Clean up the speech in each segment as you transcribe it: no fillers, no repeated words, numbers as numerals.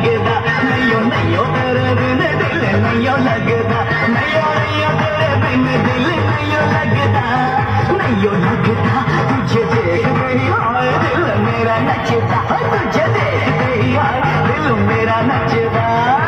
लगदा नैयो नैयो तेरे बिन दिल नैयो लगदा नैयो नैयो तेरे बिन दिल नैयो लगदा नैयो लगदा तुझे देखते ही हाय दिल मेरा नचदा तुझे देखते ही हाय दिल मेरा नचदा।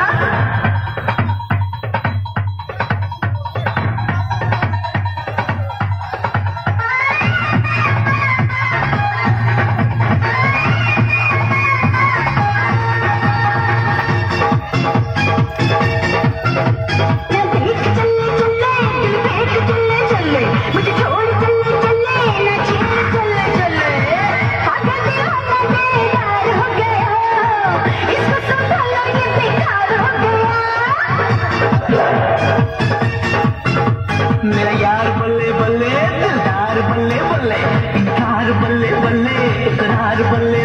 मेरा यार बल्ले बल्ले दिलदार बल्ले बल्ले इनकार बल्ले बल्ले इकरार बल्ले